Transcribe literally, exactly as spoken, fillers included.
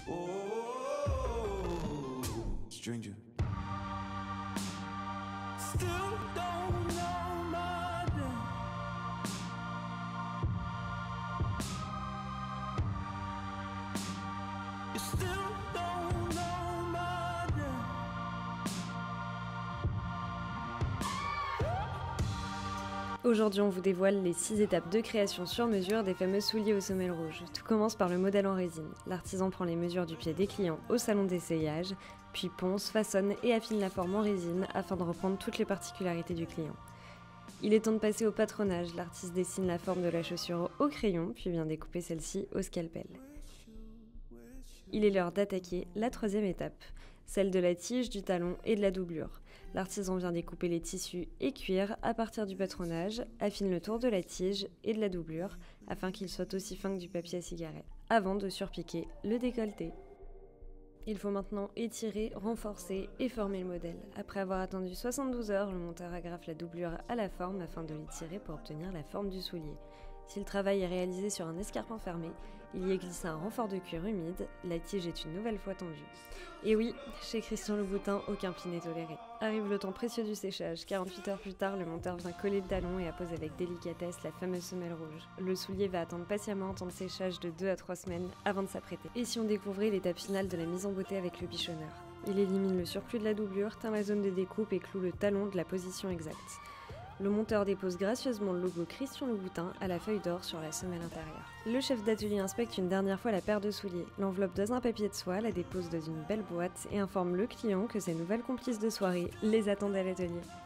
Oh, stranger. Still don't know my name. You still don't know my name. Aujourd'hui, on vous dévoile les six étapes de création sur mesure des fameux souliers aux semelles rouges. Tout commence par le modèle en résine. L'artisan prend les mesures du pied des clients au salon d'essayage, puis ponce, façonne et affine la forme en résine afin de reprendre toutes les particularités du client. Il est temps de passer au patronage. L'artiste dessine la forme de la chaussure au crayon, puis vient découper celle-ci au scalpel. Il est l'heure d'attaquer la troisième étape, celle de la tige, du talon et de la doublure. L'artisan vient découper les tissus et cuir à partir du patronage, affine le tour de la tige et de la doublure afin qu'il soit aussi fin que du papier à cigarette, avant de surpiquer le décolleté. Il faut maintenant étirer, renforcer et former le modèle. Après avoir attendu soixante-douze heures, le monteur agrafe la doublure à la forme afin de l'étirer pour obtenir la forme du soulier. Si le travail est réalisé sur un escarpin fermé, il y est glissé un renfort de cuir humide, la tige est une nouvelle fois tendue. Et oui, chez Christian Louboutin, aucun pli n'est toléré. Arrive le temps précieux du séchage. quarante-huit heures plus tard, le monteur vient coller le talon et appose avec délicatesse la fameuse semelle rouge. Le soulier va attendre patiemment un temps de séchage de deux à trois semaines avant de s'apprêter. Et si on découvrait l'étape finale de la mise en beauté avec le bichonneur? Il élimine le surplus de la doublure, teint la zone de découpe et cloue le talon de la position exacte. Le monteur dépose gracieusement le logo Christian Louboutin à la feuille d'or sur la semelle intérieure. Le chef d'atelier inspecte une dernière fois la paire de souliers, l'enveloppe dans un papier de soie, la dépose dans une belle boîte et informe le client que ses nouvelles complices de soirée les attendent à l'atelier.